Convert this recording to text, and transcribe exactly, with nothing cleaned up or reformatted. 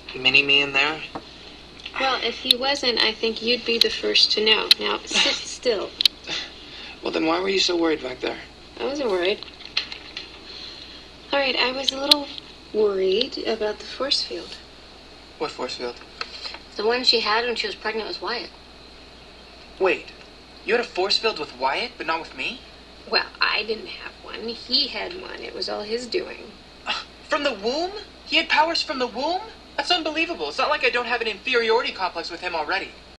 mini-me in there? Well, if he wasn't, I think you'd be the first to know. Now, sit still. Well, then why were you so worried back there? I wasn't worried. All right, I was a little worried about the force field. What force field? The one she had when she was pregnant with Wyatt. Wait, you had a force field with Wyatt, but not with me? Well, I didn't have one. He had one. It was all his doing. Uh, from the womb? He had powers from the womb? That's unbelievable. It's not like I don't have an inferiority complex with him already.